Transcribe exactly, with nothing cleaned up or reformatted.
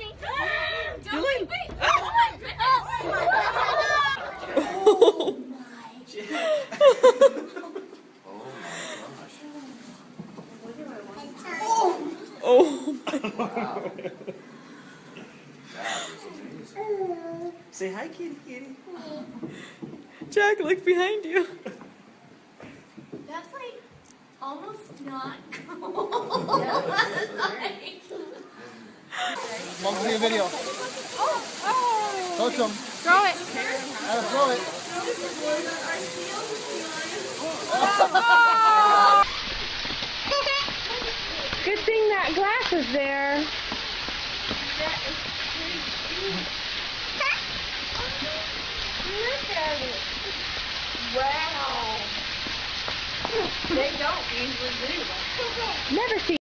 Julie. Wait, oh my goodness. Oh. Oh my God. Say hi, kitty, kitty. Jack, look behind you. That's like almost not cool. Like... Mom, see a video. Oh, oh. Coach him. Throw it. Gotta throw it. Good thing that glass is there. Look at it. Wow. They don't usually do that. Never seen